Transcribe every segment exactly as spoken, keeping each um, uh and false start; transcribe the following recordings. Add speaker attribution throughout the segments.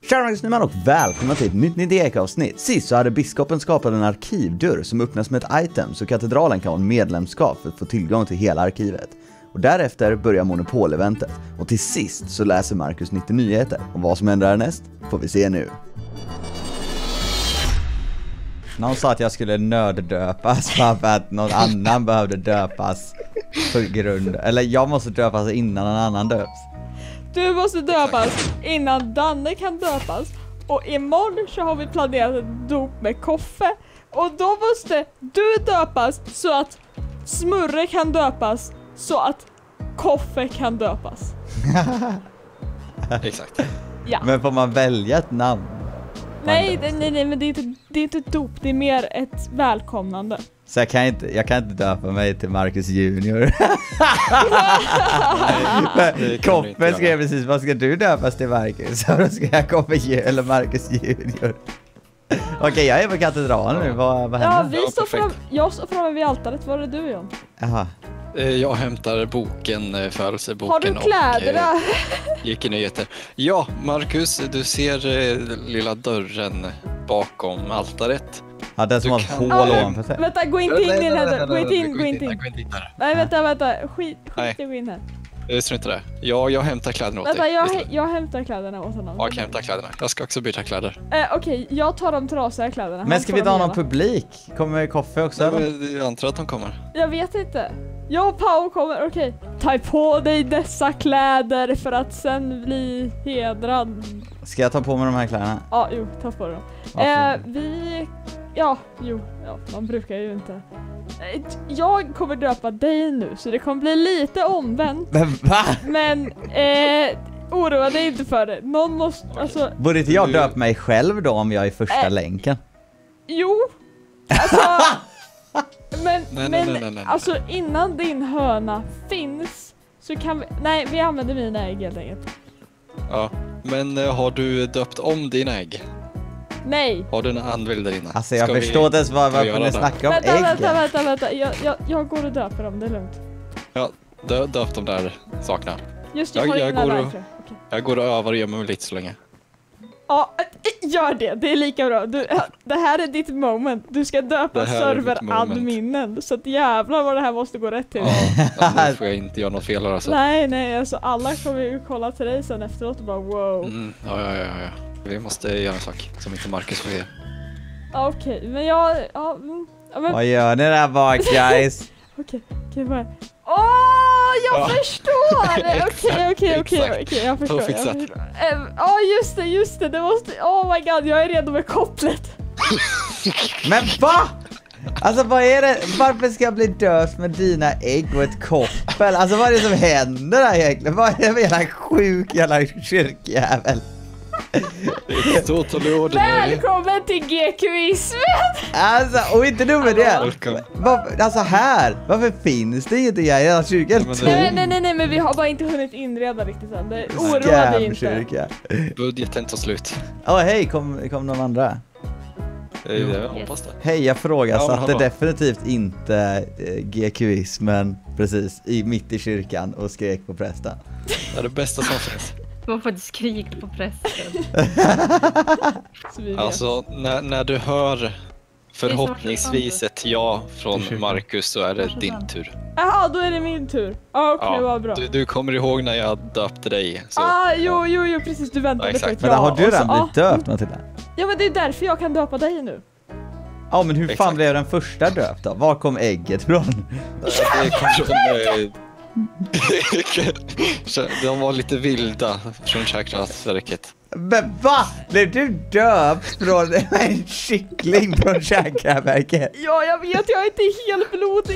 Speaker 1: Tja Marcus och välkomna till ett nytt Nideka-avsnitt. Sist så hade biskopen skapat en arkivdörr som öppnas med ett item så katedralen kan ha en medlemskap för att få tillgång till hela arkivet. Och därefter börjar Monopol-eventet. Och till sist så läser Marcus nittio nyheter. Och vad som händer härnäst får vi se nu. Någon sa att jag skulle nöddöpas för att någon annan behövde döpas på grund. Eller jag måste döpas innan någon annan döps.
Speaker 2: Du måste döpas innan Danne kan döpas. Och imorgon så har vi planerat ett dop med Koffe. Och då måste du döpas så att Smurre kan döpas. Så att Koffe kan döpas.
Speaker 3: Exakt.
Speaker 2: Ja.
Speaker 1: Men får man välja ett namn?
Speaker 2: Nej, det, nej, nej, men det är, inte, det är inte ett dop. Det är mer ett välkomnande.
Speaker 1: Så jag kan inte, jag kan inte döpa mig till Marcus Junior. Koffe skrev precis, vad ska du döpas till Marcus? Så då ska jag Koffe eller Marcus Junior. Okej, okay, jag är på katedralen nu. Vad, vad händer?
Speaker 2: Ja, vi står fram, jag står framme vid altaret. Var är du, John?
Speaker 1: Jaha.
Speaker 3: Jag hämtar boken, födelseboken.
Speaker 2: Har du kläderna?
Speaker 3: Och eh, gick i nyheter. Ja, Marcus, du ser eh, lilla dörren bakom altaret.
Speaker 1: Ja, den som har
Speaker 3: kan...
Speaker 1: hål ovanför sig.
Speaker 2: Vänta, gå inte in i den här dörren. Gå inte in, gå inte in.
Speaker 3: Gå inte in där.
Speaker 2: Nej, vänta, vänta. Skit, skit i gå in här.
Speaker 3: Jag tror inte det. Ja, jag hämtar kläderna åt
Speaker 2: vänta,
Speaker 3: dig.
Speaker 2: jag, jag hämtar kläderna åt honom.
Speaker 3: Ja, jag hämtar kläderna. Jag ska också byta kläder.
Speaker 2: Eh, Okej, okay, jag tar de trasiga kläderna.
Speaker 1: Men ska vi ta någon publik? Kommer Koffe också?
Speaker 3: Ja, jag antar att de kommer.
Speaker 2: Jag vet inte. Jag och Pau kommer, okej. Okay. Ta på dig dessa kläder för att sen bli hedrad.
Speaker 1: Ska jag ta på mig de här kläderna?
Speaker 2: Ja, jo, ta på dem. Eh, vi... Ja, jo, ja, man brukar ju inte. Jag kommer döpa dig nu, så det kommer bli lite omvänt.
Speaker 1: Men va?
Speaker 2: Men, eh, oroa dig inte för det. Någon måste, alltså...
Speaker 1: Borde inte jag döpa mig själv då om jag är första
Speaker 2: eh,
Speaker 1: länken?
Speaker 2: Jo, alltså... Men,
Speaker 3: nej,
Speaker 2: men
Speaker 3: nej, nej, nej, nej.
Speaker 2: alltså innan din höna finns så kan vi... Nej, vi använder mina ägg helt enkelt.
Speaker 3: Ja, men uh, har du döpt om dina ägg?
Speaker 2: Nej.
Speaker 3: Har du en anväld där inne?
Speaker 1: Alltså jag
Speaker 3: Ska
Speaker 1: förstår inte ens vad, varför ni snackar om
Speaker 2: vänta,
Speaker 1: ägg.
Speaker 2: Vänta, vänta, vänta. Jag, jag, jag går och döper dem, det är lugnt.
Speaker 3: Ja, dö, döp de där sakerna.
Speaker 2: Just det,
Speaker 3: jag,
Speaker 2: jag,
Speaker 3: jag, går och,
Speaker 2: okay.
Speaker 3: jag går och övar och gömmer mig lite så länge.
Speaker 2: Ja, gör det. Det är lika bra. Du, det här är ditt moment. Du ska döpa serveradminen. Så att jävlar vad det här måste gå rätt till.
Speaker 3: Ja, alltså, får jag inte göra något fel alltså.
Speaker 2: Nej, nej. Alltså, alla kommer ju kolla till dig sen efteråt och bara wow.
Speaker 3: Mm, ja, ja, ja, ja. Vi måste göra en sak som inte Marcus får se.
Speaker 2: Okej, okay, men jag... Ja, men...
Speaker 1: Vad gör ni där bak, guys?
Speaker 2: Okej, okej, bara... Åh, jag
Speaker 3: ja.
Speaker 2: förstår! Okej, okej, okej, okej, jag förstår. Ja, just det, just det, det måste... Oh my god, jag är redo med kopplet.
Speaker 1: Men va? Alltså vad är det? Varför ska jag bli döpt med dina ägg och ett koppel? Alltså vad är det som händer där egentligen? Vad är det med jävla sjuk jävla kyrkjävel?
Speaker 2: Välkommen till G Q-ismen!
Speaker 1: Alltså, och inte nog med det. Var, alltså här, varför finns det inte i hela kyrkan?
Speaker 2: Nej, nej, nej, nej, men vi har bara inte hunnit inreda riktigt än. Det oroar dig inte.
Speaker 3: Budgeten tar slut.
Speaker 1: Åh, oh, hej, kom, kom någon andra?
Speaker 3: Jo, jag hoppas det.
Speaker 1: Hej, jag frågasatte
Speaker 3: ja,
Speaker 1: definitivt inte eh, G Q-ismen precis i, mitt i kyrkan och skrek på prästen.
Speaker 3: Det är det bästa som finns.
Speaker 4: Man får inte skrika på prästen.
Speaker 3: Alltså, när, när du hör förhoppningsvis ett ja från Marcus så är det din tur.
Speaker 2: Jaha, då är det min tur. Ah, okej, okay,
Speaker 3: ja,
Speaker 2: vad bra.
Speaker 3: Du, du kommer ihåg när jag döpte dig. Så.
Speaker 2: Ah, jo, jo, jo, precis. Du väntade
Speaker 3: ja,
Speaker 2: på ett
Speaker 1: men
Speaker 2: ja.
Speaker 1: har du redan
Speaker 2: så,
Speaker 1: blivit döpt, Matilda?
Speaker 2: Ja, men det är därför jag kan döpa dig nu.
Speaker 1: Ja, men hur fan
Speaker 3: exakt.
Speaker 1: blev den första döpt då? Var kom ägget från?
Speaker 3: Det kom från... De var lite vilda från kärnkraftverket.
Speaker 1: Men va? Blev du döpt från en kyckling från kärnkraftverket?
Speaker 2: Ja, jag vet, jag är inte helt blodig.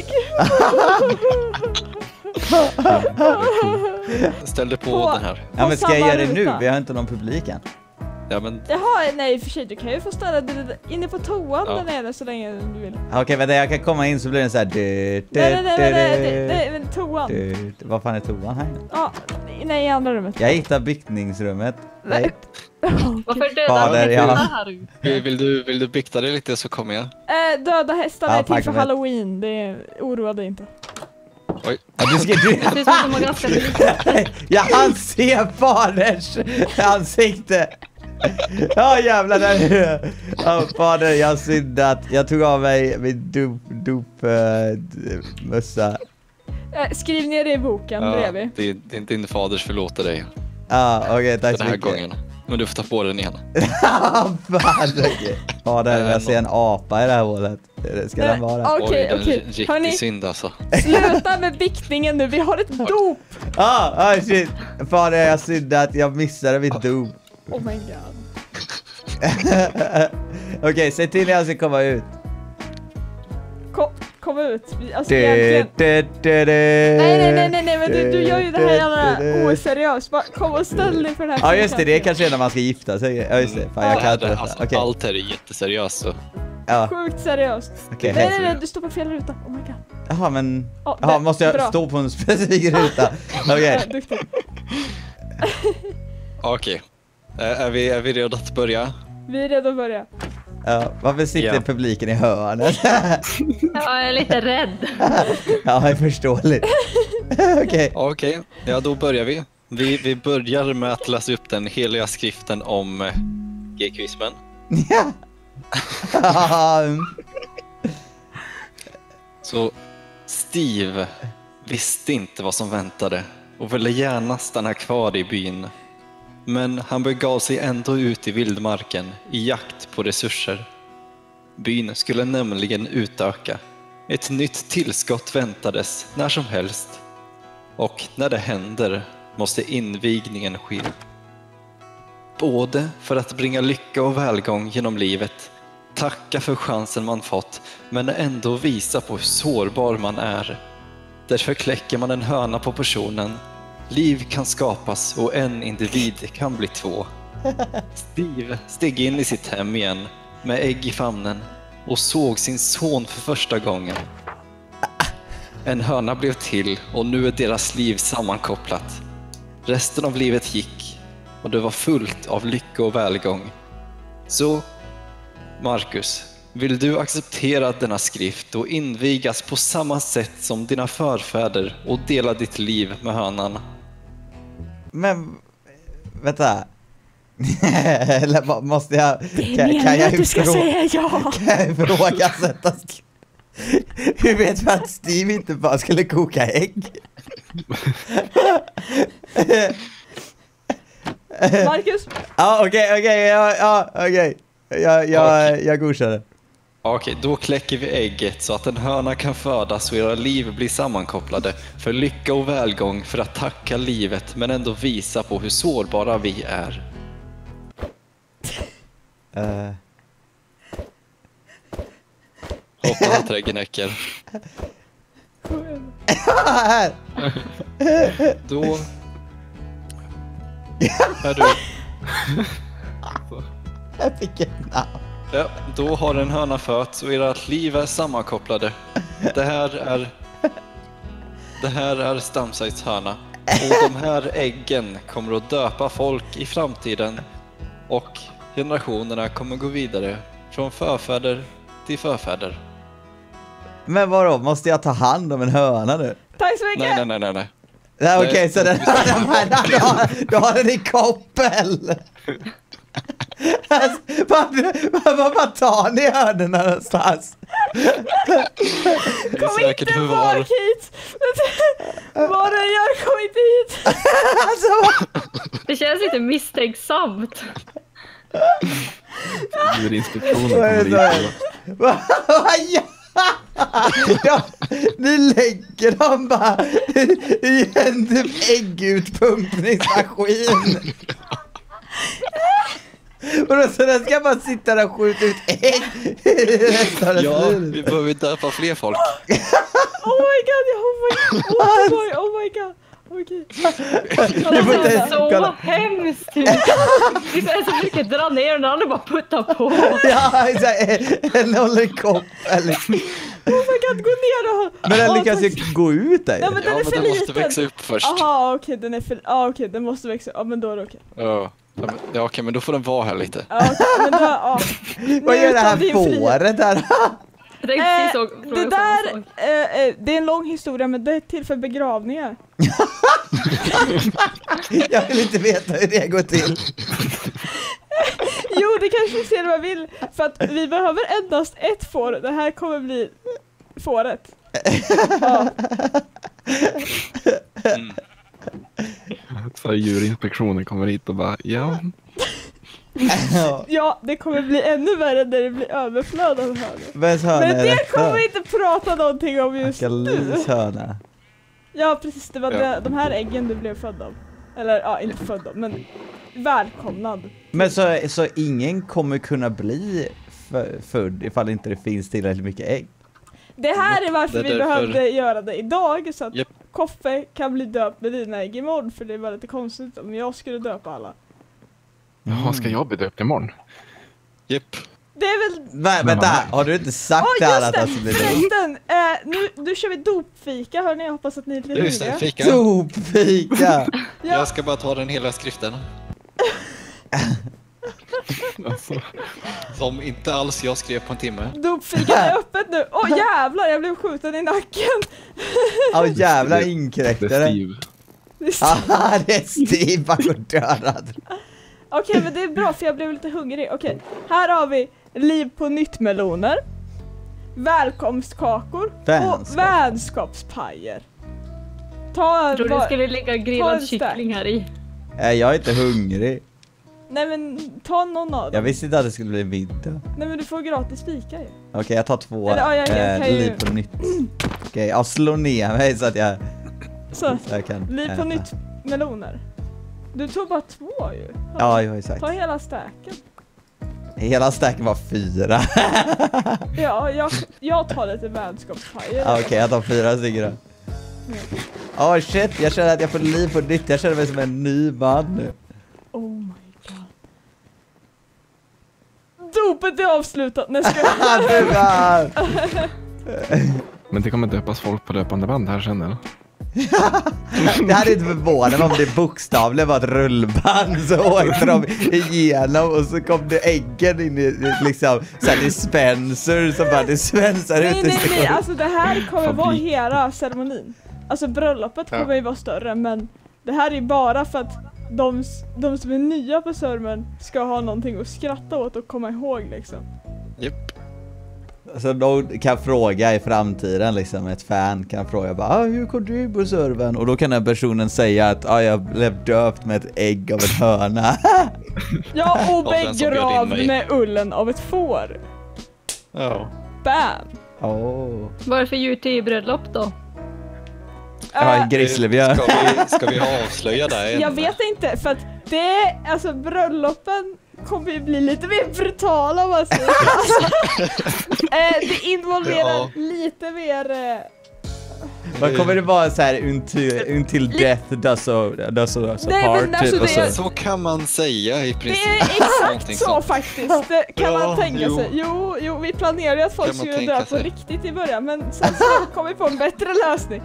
Speaker 3: Ställ dig på,
Speaker 2: på
Speaker 3: den här.
Speaker 1: Ja, men ska jag göra det nu? Vi har inte någon publik än.
Speaker 3: Ja, men...
Speaker 2: Jaha, nej för sig, du kan ju få ställa dig inne på toan ja. Där nere så länge du vill.
Speaker 1: Okej, okay, vänta, jag kan komma in så blir den så här. Du,
Speaker 2: du, nej, nej, nej, nej, nej, nej, men toan.
Speaker 1: Du, vad fan är toan här?
Speaker 2: Ja, nej, i andra rummet.
Speaker 1: Jag hittar byktningsrummet.
Speaker 2: Nej.
Speaker 4: Varför dödar
Speaker 1: ja.
Speaker 4: här?
Speaker 3: Vill, vill, du, vill du bykta dig lite så kommer jag.
Speaker 2: Äh, döda hästarna
Speaker 1: ja,
Speaker 2: är till för Halloween, det oroar dig inte.
Speaker 3: Oj.
Speaker 1: Ja, du ska du.
Speaker 4: Det ser ut som de har ganska lite.
Speaker 1: Ja, han ser faderns ansikte. Ja jävlar, där är det. Ja, fader, jag har syndat. Jag tog av mig min dop, dop uh, mössa.
Speaker 2: Äh, skriv ner det i boken
Speaker 3: Ja,
Speaker 2: bredvid.
Speaker 3: det är din, din faders förlåter dig
Speaker 1: Ja, okej, okay, tack så
Speaker 3: den här
Speaker 1: mycket.
Speaker 3: gången. Men du får ta på den igen.
Speaker 1: Fan, okej. Fader, jag ser en apa i det här hålet. Det ska den vara.
Speaker 2: Okej,
Speaker 3: Oj, en
Speaker 2: okej.
Speaker 3: riktig
Speaker 2: Hörni,
Speaker 3: synd alltså.
Speaker 2: sluta med biktningen nu. Vi har ett dop.
Speaker 1: Ah, ah shit. Fader, jag har syndat. Jag missade mitt dop.
Speaker 2: Oh my god.
Speaker 1: Okej, okay, säg till när jag ska komma ut.
Speaker 2: Kom, kom ut. Vi- Alltså
Speaker 1: Du,
Speaker 2: egentligen...
Speaker 1: du, du, du.
Speaker 2: Nej, nej, nej, nej, nej, men du, du gör ju det här jävla
Speaker 1: Du, du, du.
Speaker 2: oseriöst. Bara kom och ställ dig för den här.
Speaker 1: Ja just det, det är kanske är när man ska gifta sig. Ja just det, fan jag
Speaker 3: Det
Speaker 1: kan
Speaker 3: här,
Speaker 1: inte
Speaker 3: det,
Speaker 1: detta.
Speaker 3: alltså,
Speaker 1: Okej,
Speaker 3: Allt här är jätteseriöst så.
Speaker 1: ja.
Speaker 2: Sjukt seriöst.
Speaker 1: Okej,
Speaker 2: Nej,
Speaker 1: hej.
Speaker 2: nej, nej, du står på fel ruta. Oh my god.
Speaker 1: Jaha men,
Speaker 2: Ja,
Speaker 1: jaha,
Speaker 2: det-
Speaker 1: måste jag
Speaker 2: bra.
Speaker 1: stå på en specifik ruta? Okej,
Speaker 2: Ja, duktig.
Speaker 3: Okej. Eh, Är vi, är vi redo att börja?
Speaker 2: Vi är redo att börja.
Speaker 1: ja, varför sitter
Speaker 3: Ja.
Speaker 1: publiken i hörnet?
Speaker 4: Ja, jag är lite rädd.
Speaker 1: Ja, det är förståeligt. Okej.
Speaker 3: Okej, ja då börjar vi. vi. Vi börjar med att läsa upp den heliga skriften om eh, G-kvismen.
Speaker 1: Ja.
Speaker 3: Så Steve visste inte vad som väntade och ville gärna stanna kvar i byn. Men han begav sig ändå ut i vildmarken i jakt på resurser. Byn skulle nämligen utöka. Ett nytt tillskott väntades när som helst. Och när det händer måste invigningen ske. Både för att bringa lycka och välgång genom livet, tacka för chansen man fått, men ändå visa på hur sårbar man är. Därför kläcker man en hörna på personen. Liv kan skapas och en individ kan bli två. Steve steg in i sitt hem igen med ägg i famnen och såg sin son för första gången. En hörna blev till och nu är deras liv sammankopplat. Resten av livet gick och det var fullt av lycka och välgång. Så, Marcus, vill du acceptera denna skrift och invigas på samma sätt som dina förfäder och dela ditt liv med hönan?
Speaker 1: Men, vänta. Eller må- måste jag...
Speaker 2: Det
Speaker 1: Kan,
Speaker 2: är
Speaker 1: kan jag
Speaker 2: att du ska
Speaker 1: ifrå-
Speaker 2: säga ja.
Speaker 1: Kan jag ifrågasätta? sk- Hur vet vi att Steve inte bara skulle koka ägg?
Speaker 2: Marcus,
Speaker 1: Ja, okej, okej, ja, ja, okej. Jag, jag,
Speaker 3: Okej.
Speaker 1: jag godkänner.
Speaker 3: Okej, då kläcker vi ägget så att en höna kan födas och era liv blir sammankopplade för lycka och välgång, för att tacka livet men ändå visa på hur sårbara vi är.
Speaker 1: Uh,
Speaker 3: Hoppas att träggen äcker.
Speaker 1: här.
Speaker 3: Då är du.
Speaker 1: Jag fick ett namn.
Speaker 3: Ja, då har en höna fötts och ert liv är sammankopplade. Det här är Det här är Stamsites höna. Och de här äggen kommer att döpa folk i framtiden. Och generationerna kommer gå vidare från förfäder till förfäder.
Speaker 1: Men vadå, måste jag ta hand om en höna nu?
Speaker 2: tack så mycket.
Speaker 3: Nej, nej, nej, nej, nej.
Speaker 1: Nej, okej,
Speaker 3: Nej,
Speaker 1: så den
Speaker 3: vi-
Speaker 1: du har, du har den i koppel. Alltså, Vad vad- vad tar ni hönorna någonstans?
Speaker 3: Det är
Speaker 2: Kom
Speaker 3: säkert
Speaker 2: inte
Speaker 3: förvar.
Speaker 2: bak hit. Vad du gör, kom inte hit.
Speaker 1: Alltså,
Speaker 4: Det känns lite misstänksamt.
Speaker 5: Djurinspektionen
Speaker 1: vad är
Speaker 5: kommer
Speaker 1: det
Speaker 5: dit.
Speaker 1: så? Vad vad gör ja, ni lägger dem bara i en typ äggutpumpningsmaskin. Och då, så den ska bara sitta där och skjuta ut ägg resten av
Speaker 3: Ja,
Speaker 1: livet.
Speaker 3: vi behöver döpa fler folk.
Speaker 2: Oh my god, oh my god. Oh my, oh my god. Okej.
Speaker 1: Du får
Speaker 4: Det
Speaker 1: inte-
Speaker 4: är så
Speaker 1: kolla.
Speaker 4: hemskt. Vi så försöker dra ner den, den andra bara putta på.
Speaker 1: Ja, exakt. En håller i koppel.
Speaker 2: Oh my god, gå ner och...
Speaker 1: Men den
Speaker 2: Åh,
Speaker 1: lyckas ju
Speaker 2: tack.
Speaker 1: gå ut där.
Speaker 2: Nej, men den
Speaker 3: Ja,
Speaker 2: är
Speaker 3: men
Speaker 2: för
Speaker 3: den måste
Speaker 2: liten.
Speaker 3: växa upp först.
Speaker 2: Jaha, okej, den är för... Ja, okej, den måste växa. Ja, men då är det okej.
Speaker 3: Ja, Ja, men- ja, okej, men då får den vara här lite.
Speaker 2: Ja, okej, men då... Ja.
Speaker 1: Vad gör det här
Speaker 2: Njut av din frihet.
Speaker 1: fåret där?
Speaker 4: Jag tänkte
Speaker 2: Eh,
Speaker 4: precis så,
Speaker 2: det
Speaker 4: fråga
Speaker 2: där,
Speaker 4: samma sak.
Speaker 2: eh, eh, det är en lång historia, men det är till för begravningar.
Speaker 1: Jag vill inte veta hur det går till.
Speaker 2: det kanske vi ser vad vi vill. För att vi behöver endast ett får. Det här kommer bli fåret. Ja.
Speaker 5: Mm. Så djurinspektionen kommer hit och bara, ja.
Speaker 2: Ja, det kommer bli ännu värre när det blir överflöd av hönor.
Speaker 1: Vems höna
Speaker 2: Men
Speaker 1: är
Speaker 2: det
Speaker 1: detta?
Speaker 2: kommer vi inte prata någonting om just nu.
Speaker 1: Akalis höna.
Speaker 2: Ja, precis. Det var
Speaker 5: Ja.
Speaker 2: det, de här äggen du blev född av. Eller, ja, inte född av, men välkomnad.
Speaker 1: Men så, så ingen kommer kunna bli f- född ifall inte det finns tillräckligt mycket ägg?
Speaker 2: Det här är varför
Speaker 3: Det är
Speaker 2: vi
Speaker 3: därför-
Speaker 2: behövde göra det idag, så att
Speaker 3: Japp.
Speaker 2: Koffe kan bli döpt med dina ägg imorgon, för det var lite konstigt om jag skulle döpa alla.
Speaker 5: Jaha, ska jag bli döpt imorgon?
Speaker 3: Japp.
Speaker 2: Det är väl...
Speaker 1: Va, vänta, har du inte sagt
Speaker 2: Åh,
Speaker 1: det här
Speaker 2: just
Speaker 1: att
Speaker 2: det!
Speaker 1: alltså blir det?
Speaker 2: Förresten, eh, nu, nu kör vi dopfika, hörni, jag hoppas att ni är lite
Speaker 3: Just det,
Speaker 2: hungriga.
Speaker 3: fika.
Speaker 1: Dopfika!
Speaker 2: Ja,
Speaker 3: Jag ska bara ta den hela skriften.
Speaker 5: Alltså,
Speaker 3: Som inte alls jag skrev på en timme.
Speaker 2: dopfikan är öppet nu. Åh jävlar, jag blev skjuten i nacken.
Speaker 1: Åh jävla
Speaker 5: det är
Speaker 1: inkräktare.
Speaker 5: Steve.
Speaker 1: Haha, det är Steve bakom dörren.
Speaker 2: Okej, men det är bra för jag blev lite hungrig. Okej, här har vi liv på nytt-meloner, välkomstkakor
Speaker 1: Vänskap.
Speaker 2: och vänskapspajer. Ta
Speaker 4: Jag tror det
Speaker 2: vad-
Speaker 4: skulle ligga
Speaker 2: Ta en
Speaker 4: grillad
Speaker 2: stack.
Speaker 4: kyckling här i.
Speaker 1: Nej, jag är inte hungrig.
Speaker 2: Nej men ta någon av
Speaker 1: Jag
Speaker 2: dem.
Speaker 1: visste inte att det skulle bli middag.
Speaker 2: Nej men du får gratis fika ju.
Speaker 1: Okej, jag tar två
Speaker 2: Eller, ja, jag- jag
Speaker 1: eh,
Speaker 2: kan ju-
Speaker 1: liv på nytt. Okej, jag slår ner mig så att jag,
Speaker 2: Så,
Speaker 1: så jag kan
Speaker 2: liv på
Speaker 1: äta.
Speaker 2: nytt meloner. Du tog bara två ju.
Speaker 1: Ja, jag har ju sagt.
Speaker 2: Ta hela stacken.
Speaker 1: Hela stacken var fyra.
Speaker 2: Ja, jag, jag tar lite vänskapspajer.
Speaker 1: Ja, Okej, jag tar fyra stycken då. Åh shit, jag känner att jag får liv på nytt. Jag känner mig som en ny man nu.
Speaker 2: Oh my god. Dopet är avslutat. Nej, ska jag...
Speaker 1: Du vann!
Speaker 5: Men det kommer döpas folk på löpande band här sen eller?
Speaker 1: Det hade inte förvånat mig om det bokstavligen var ett rullband, så åkte de igenom och så kom det äggen in i liksom såhär dispenser som bara dispensar
Speaker 2: Nej,
Speaker 1: ut i
Speaker 2: nej, nej.
Speaker 1: skolan.
Speaker 2: Alltså det här kommer vara
Speaker 5: Fabrik.
Speaker 2: hela ceremonin. Alltså bröllopet
Speaker 5: Ja.
Speaker 2: kommer ju vara större, men det här är ju bara för att de, s- de som är nya på Sörmen ska ha någonting att skratta åt och komma ihåg liksom.
Speaker 3: Japp.
Speaker 1: Så någon kan fråga i framtiden liksom, ett fan kan fråga bara ah, hur kom du in på servern? Och då kan den personen säga att ah, jag blev döpt med ett ägg av en höna.
Speaker 2: Ja, och
Speaker 3: Och den som bjöd in
Speaker 2: begravd
Speaker 3: mig.
Speaker 2: med ullen av ett får.
Speaker 3: Ja.
Speaker 2: Bam!
Speaker 1: Åh.
Speaker 4: Vad är det för djur till bröllop då?
Speaker 1: Jag har en
Speaker 2: Äh,
Speaker 1: grizzlybjörn.
Speaker 3: Ska vi, ska vi avslöja det än?
Speaker 2: jag vet inte, för att det, alltså bröllopen kommer ju bli lite mer brutala om man säger så. Alltså, eh, det involverar
Speaker 3: Ja.
Speaker 2: lite mer... Eh,
Speaker 1: Vad kommer det vara så här until, until death does us does us
Speaker 2: Nej,
Speaker 1: apart
Speaker 2: men alltså
Speaker 1: typ, och
Speaker 2: det-
Speaker 1: så.
Speaker 3: Så kan man säga i
Speaker 2: det
Speaker 3: princip.
Speaker 2: är exakt
Speaker 3: Någonting
Speaker 2: så
Speaker 3: sånt.
Speaker 2: faktiskt, det kan
Speaker 3: Ja,
Speaker 2: man tänka
Speaker 3: jo.
Speaker 2: sig. Jo, jo, vi planerade att folk
Speaker 3: Kan man
Speaker 2: skulle
Speaker 3: tänka
Speaker 2: dö på
Speaker 3: sig.
Speaker 2: riktigt i början, men sen så kom vi på en bättre lösning.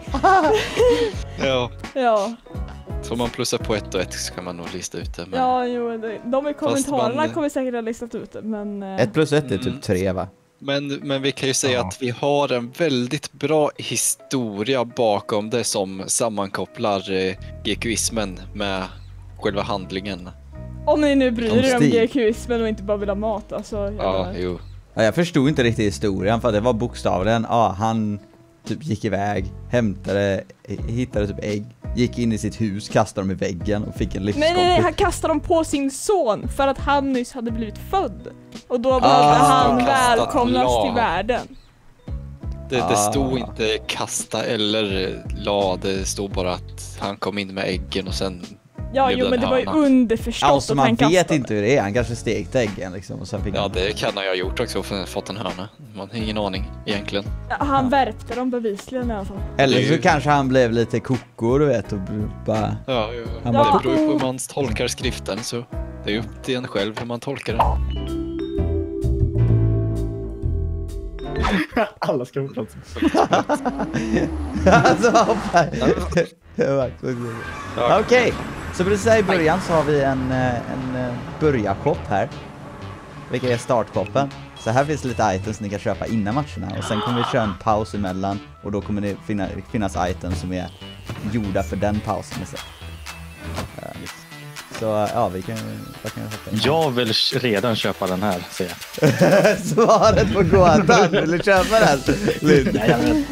Speaker 3: Ja.
Speaker 2: Ja,
Speaker 3: Så om man plussar på ett och ett så kan man nog lista ut det. Men...
Speaker 2: ja, jo, det, de i kommentarerna
Speaker 3: man-
Speaker 2: kommer säkert ha listat ut det, men... eh,
Speaker 1: Ett plus ett är
Speaker 3: Mm.
Speaker 1: typ tre va?
Speaker 3: Men, men vi kan ju säga
Speaker 5: Ja.
Speaker 3: att vi har en väldigt bra historia bakom det som sammankopplar eh, G Q-ismen med själva handlingen.
Speaker 2: Om ni nu bryr
Speaker 1: Om
Speaker 2: er om
Speaker 1: Stig.
Speaker 2: G Q-ismen och inte bara vill ha mat, alltså. jag
Speaker 3: Ja,
Speaker 2: menar-
Speaker 3: jo.
Speaker 1: Ja, jag förstod inte riktigt historien för det var bokstavligen, ja han typ gick iväg, hämtade, hittade typ ägg, gick in i sitt hus, kastade dem i väggen och fick en
Speaker 2: Nej, nej, nej,
Speaker 1: livskompis.
Speaker 2: han kastade dem på sin son för att han nyss hade blivit född. Och då behövde
Speaker 1: Ah.
Speaker 2: han
Speaker 3: Kastat
Speaker 2: välkomnas
Speaker 3: la.
Speaker 2: till världen.
Speaker 3: Det, det
Speaker 1: Ah.
Speaker 3: stod inte kasta eller la, det stod bara att han kom in med äggen och sen
Speaker 2: Ja,
Speaker 3: blev
Speaker 2: jo,
Speaker 3: det
Speaker 2: men det
Speaker 3: en
Speaker 2: var ju
Speaker 3: höna.
Speaker 2: underförstått
Speaker 1: Ja, så
Speaker 2: att
Speaker 1: man
Speaker 2: han
Speaker 1: vet
Speaker 2: kastade.
Speaker 1: inte hur det är, han kanske stekte äggen liksom och sen fick
Speaker 3: Ja,
Speaker 1: han...
Speaker 3: det kan han ju ha gjort också och fått en höna. Man har ingen aning egentligen.
Speaker 2: Ja, han värpte dem bevisligen i alla fall.
Speaker 1: Eller
Speaker 3: det är
Speaker 1: så
Speaker 3: ju-
Speaker 1: kanske han blev lite koko, du vet, och bara...
Speaker 3: Ja, jo.
Speaker 1: Han
Speaker 3: Det
Speaker 2: bara-
Speaker 3: beror ju på hur man tolkar skriften så det är upp till en själv hur man tolkar den.
Speaker 5: Alla ska få plats.
Speaker 1: alltså, vad fan. Okej, så precis här i början så har vi en, eh, en eh, börjarshop här. Vilket är startshoppen. Så här finns lite items ni kan köpa innan matcherna. Och sen kommer vi köra en paus emellan. Och då kommer det finna, finnas items som är gjorda för den pausen. Så, Så ja, vi kan ju hoppa in.
Speaker 6: Jag vill redan köpa den här, säger jag.
Speaker 1: Svaret på gåtan. Vill du köpa den? Lynn?
Speaker 6: Jajamän.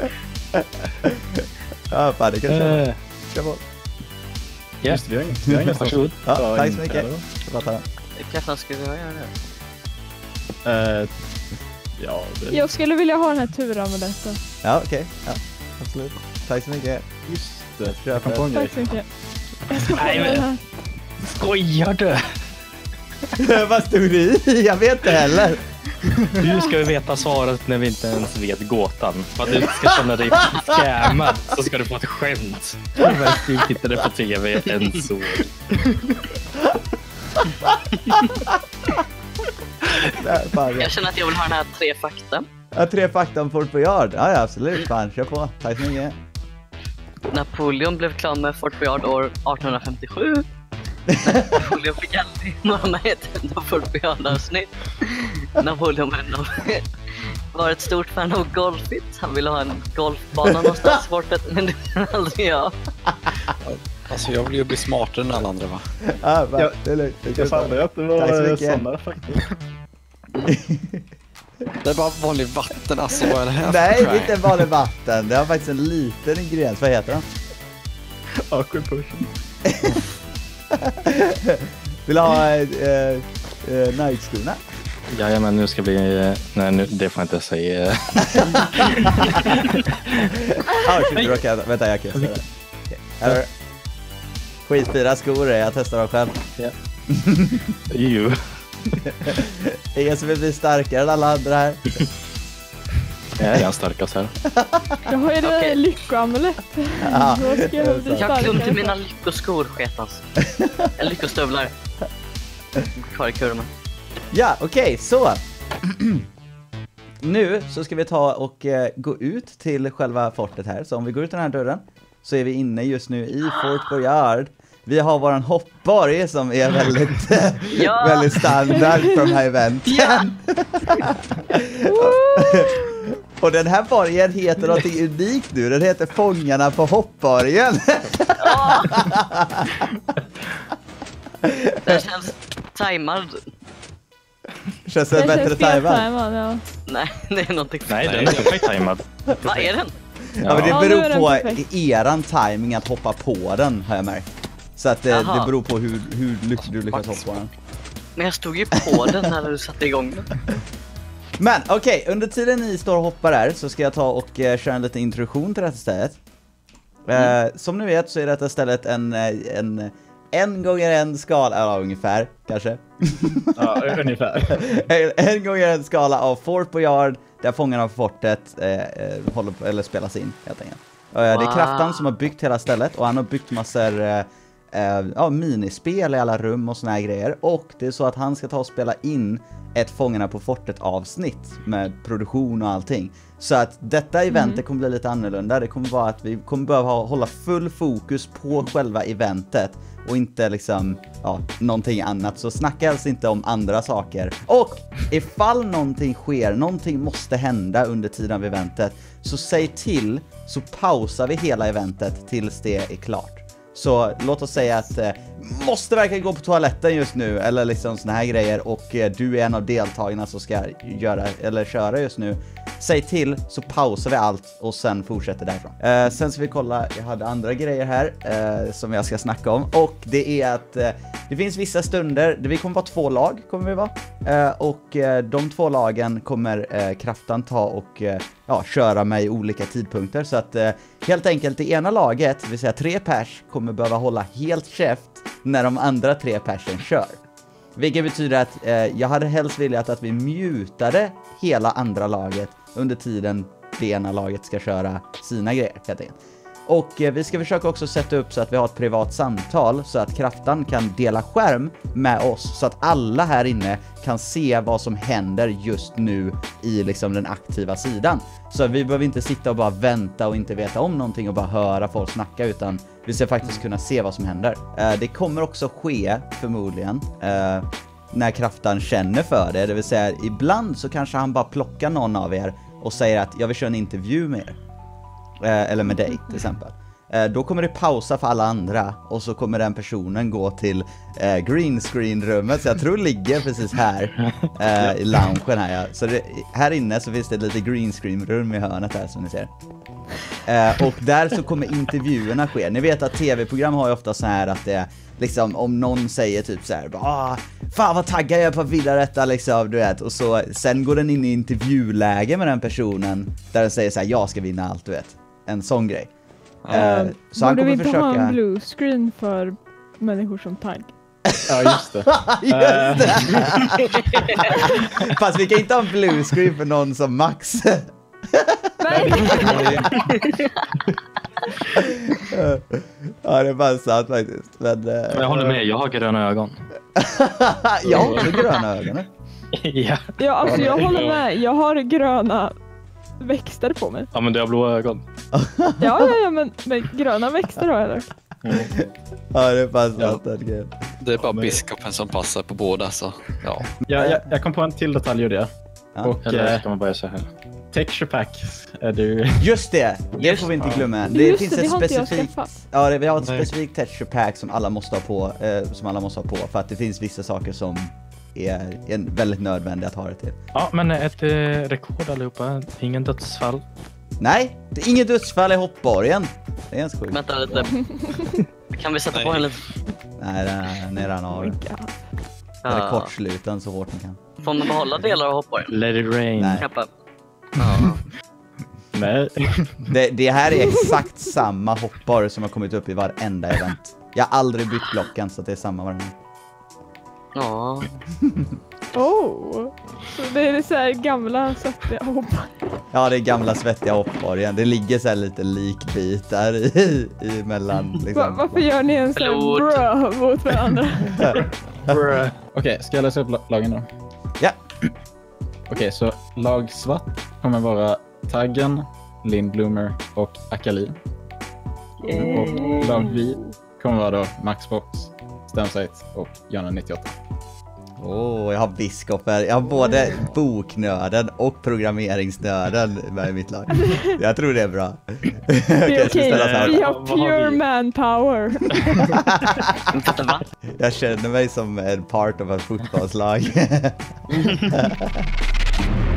Speaker 1: Ja, fan, det kan du köpa.
Speaker 6: Uh,
Speaker 1: Kör på.
Speaker 6: ja,
Speaker 5: Just det, vi har inget. Vi har inget.
Speaker 6: varsågod.
Speaker 1: Ja,
Speaker 5: Ta
Speaker 1: tack
Speaker 5: in
Speaker 1: så mycket.
Speaker 5: här då.
Speaker 1: Jag tar den.
Speaker 7: Kaffan, ska vi göra det?
Speaker 5: Eh, ja, det
Speaker 2: Jag skulle vilja ha den här turamuletten.
Speaker 1: Ja, okej. Ja, absolut. Tack så mycket.
Speaker 5: just det.
Speaker 1: Köp
Speaker 5: Jag kom på en grej.
Speaker 2: Tack så mycket. Jag ska
Speaker 6: Nej,
Speaker 2: ha
Speaker 6: men-
Speaker 2: den här.
Speaker 6: Skojar du?
Speaker 1: Vad stod det i? Jag vet inte heller.
Speaker 6: Hur ska vi veta svaret när vi inte ens vet gåtan? För att du ska känna dig scammad så ska du få ett skämt. Du tittade på tv en så.
Speaker 1: Nej, fan, ja.
Speaker 7: Jag känner att jag vill ha den här tre fakta.
Speaker 1: Ja, tre fakta om Fort Boyard. Ja, ja, absolut. Fan, kör på. Tack så mycket.
Speaker 7: Napoleon blev klar med Fort Boyard år arton femtiosju. Napoleon fick aldrig vara med i ett enda Fort Boyard-avsnitt. Napoleon var ett stort fan av golfit. Han ville ha en golfbana någonstans i fortet, men det blev aldrig jag.
Speaker 3: Alltså jag vill ju bli smartare än alla andra, va?
Speaker 1: Ja, va,
Speaker 5: Ja,
Speaker 1: det är lugnt. Det är
Speaker 5: Jag fattar ju att det
Speaker 1: Tack så
Speaker 5: var
Speaker 1: mycket.
Speaker 5: sådana faktiskt.
Speaker 3: Det är bara vanlig vatten, alltså. Vad är det här för
Speaker 1: Nej, det är
Speaker 3: crime?
Speaker 1: inte bara vatten. Det har faktiskt en liten ingrediens. Vad heter den?
Speaker 5: Aquapotion.
Speaker 1: Vill du ha äh, äh, nightskorna?
Speaker 6: Jajamän, nu ska vi... Nej, nu, det får jag inte säga.
Speaker 1: Ja, okej, du råkar... Vänta, jag kan säga det. Okej. Här. Skitfina skor, jag testar dem själv.
Speaker 6: Jo.
Speaker 1: Ingen som vill bli starkare än alla andra här.
Speaker 6: Jag är den starkast här.
Speaker 2: Jag har ju den
Speaker 7: Okej.
Speaker 2: här lyckoamulett.
Speaker 1: Ja,
Speaker 2: Då ska jag bli
Speaker 7: Jag har klump i
Speaker 2: starkare.
Speaker 7: mina lyckoskor, sketans. Eller lyckostövlar. Kvar i kurmen.
Speaker 1: Ja, okej, så. Nu så ska vi ta och eh, gå ut till själva fortet här. Så om vi går ut den här dörren så är vi inne just nu i Fort Boyard. Vi har våran hoppborg som är väldigt, eh,
Speaker 7: Ja.
Speaker 1: väldigt standard för de här eventen.
Speaker 7: Ja.
Speaker 1: Och den här borgen heter någonting unikt nu. Den heter Fångarna på hoppborgen.
Speaker 7: Den känns tajmad.
Speaker 1: Känns det
Speaker 2: Det
Speaker 1: bättre
Speaker 2: känns fel
Speaker 1: tajmad?
Speaker 2: tajmad, ja.
Speaker 7: Nej, det är någonting.
Speaker 6: Nej, den är perfekt tajmad.
Speaker 7: Vad är den?
Speaker 1: Ja, men det
Speaker 2: Ja, nu är
Speaker 1: beror
Speaker 2: den
Speaker 1: på
Speaker 2: perfekt.
Speaker 1: eran timing att hoppa på den, har jag märkt. Så att det,
Speaker 7: Jaha.
Speaker 1: det beror på hur, hur lyckligt du lyckas hoppa på den.
Speaker 7: Men jag stod ju på den när du satte igång den.
Speaker 1: Men okej, under tiden ni står och hoppar här så ska jag ta och eh, köra en liten introduktion till detta stället. Eh, som ni vet så är detta stället en, eh, en en gånger en skala, eller ungefär, kanske.
Speaker 5: Ja, ungefär.
Speaker 1: en, en gånger en skala av Fort Boyard där Fångarna på fortet eh, eh, håller på, eller spelas in, helt enkelt. Eh, Det är
Speaker 7: Wow.
Speaker 1: Kraftan som har byggt hela stället och han har byggt massor eh, eh, ja, minispel i alla rum och såna här grejer. Och det är så att han ska ta och spela in ett Fångarna på fortet avsnitt med produktion och allting. Så att detta eventet kommer bli lite annorlunda. Det kommer vara att vi kommer behöva ha- hålla full fokus på själva eventet och inte liksom, ja, någonting annat. Så snacka alltså inte om andra saker. Och ifall någonting sker, någonting måste hända under tiden av eventet, så säg till, så pausar vi hela eventet tills det är klart. Så låt oss säga att eh, måste verkligen gå på toaletten just nu, eller liksom såna här grejer, och eh, du är en av deltagarna som ska göra eller köra just nu. Säg till, så pausar vi allt och sen fortsätter därifrån. Eh, sen ska vi kolla, jag hade andra grejer här eh, som jag ska snacka om, och det är att eh, det finns vissa stunder där vi kommer vara två lag, kommer vi vara. Eh, och eh, de två lagen kommer eh, Kraftan ta och eh, ja, köra med i olika tidpunkter. Så att eh, helt enkelt det ena laget, det vill säga tre pers, kommer behöva hålla helt käft när de andra tre persen kör. Vilket betyder att eh, jag hade helst velat att vi mutade hela andra laget under tiden det ena laget ska köra sina grejer, helt enkelt. Och eh, vi ska försöka också sätta upp så att vi har ett privat samtal så att Kraftan kan dela skärm med oss, så att alla här inne kan se vad som händer just nu i liksom den aktiva sidan. Så vi behöver inte sitta och bara vänta och inte veta om någonting och bara höra folk snacka, utan vi ska faktiskt kunna se vad som händer. Eh, det kommer också ske, förmodligen, eh, när Kraftan känner för det. Det vill säga, ibland så kanske han bara plockar någon av er och säger att jag vill köra en intervju med er. Eh, eller med dig till exempel. Eh, då kommer det pausa för alla andra och så kommer den personen gå till eh, green screen rummet, så jag tror ligger precis här eh, i loungen här. Ja. Så det, här inne så finns det ett litet green screen rum i hörnet här som ni ser. Eh, och där så kommer intervjuerna ske. Ni vet att tv-program har ju ofta så här att det liksom om någon säger typ så här, ah, fan vad taggad jag är på att vilja detta liksom, du vet, och så sen går den in i intervjuläge med den personen där den säger så här, jag ska vinna allt, du vet. En sån grej.
Speaker 2: Uh,
Speaker 1: uh, så han
Speaker 2: borde vi
Speaker 1: kommer
Speaker 2: inte ha
Speaker 1: försöka
Speaker 2: en blue screen för människor som tagg?
Speaker 8: Ja, just det.
Speaker 1: Just det. Fast vi kan inte ha en blue screen för någon som Max.
Speaker 2: Nej.
Speaker 1: Ja, det är bara sant faktiskt. Men, uh,
Speaker 6: jag håller med, jag har gröna ögon.
Speaker 1: Jag har också gröna ögon.
Speaker 6: Ja.
Speaker 2: Ja, alltså jag håller med. Jag har gröna växter på mig.
Speaker 6: Ja, men du har blå ögon.
Speaker 2: Ja, ja, ja, men, men gröna växter har jag där.
Speaker 6: Mm.
Speaker 1: Ja, det är bara sant.
Speaker 3: Ja. Det är bara biskopen som passar på båda, så ja.
Speaker 8: Ja, jag, jag kom på en till detalj ur det.
Speaker 1: Ja.
Speaker 8: Och
Speaker 6: Eller
Speaker 8: eh,
Speaker 6: ska man börja så här?
Speaker 8: texture pack är du...
Speaker 1: Just det, det
Speaker 7: Just
Speaker 1: får vi inte glömma.
Speaker 2: Det
Speaker 1: Det
Speaker 2: Just
Speaker 1: finns
Speaker 2: det, det
Speaker 1: ett
Speaker 2: har inte jag
Speaker 1: specifikt,
Speaker 2: skaffat.
Speaker 1: ja, det, vi har ett
Speaker 6: Nej.
Speaker 1: specifikt texture pack som alla måste ha på, eh, som alla måste ha på för att det finns vissa saker som är, är väldigt nödvändiga att ha det till.
Speaker 6: Ja, men ett eh, rekord allihopa. Ingen dödsfall.
Speaker 1: Nej, det är inget dödsfall i hoppborgen. Det är ens sjukt.
Speaker 7: Vänta lite. Kan vi sätta på henne lite?
Speaker 1: Nej, den är redan av. Den är
Speaker 7: Ja.
Speaker 1: kortsluten så hårt ni kan.
Speaker 7: Får man behålla delar av hoppborgen?
Speaker 6: Let it rain.
Speaker 1: Nej.
Speaker 7: Knappa. Ja.
Speaker 8: Nej.
Speaker 1: Det, det här är exakt samma hoppborg som har kommit upp i varenda event. Jag har aldrig bytt blocken så det är samma varenda.
Speaker 7: Ja.
Speaker 2: Oh, så det är det så här gamla svettiga hoppar.
Speaker 1: Ja, det är gamla svettiga hoppborgen. Det ligger så här lite likbitar i, i mellan liksom.
Speaker 2: Va, varför gör ni en sån
Speaker 7: Förlåt.
Speaker 2: här bra mot varandra?
Speaker 8: Okej, ska jag läsa upp la- lagen då?
Speaker 1: Ja.
Speaker 8: Okej, så lag svart kommer vara Taggen, Lindbloomer och Akali. Och lag vit kommer vara då Maxbox, Stemsite och Janne nittioåtta.
Speaker 1: Åh, oh, jag har biskoper. Jag har både boknörden och programmeringsnörden med i mitt lag. Jag tror det är bra.
Speaker 2: Det är
Speaker 1: Okej,
Speaker 2: okej,
Speaker 1: ställa så här.
Speaker 2: vi har
Speaker 6: Vad har
Speaker 2: pure
Speaker 6: vi?
Speaker 2: manpower.
Speaker 7: Vänta, va?
Speaker 1: Jag känner mig som en part av ett fotbollslag.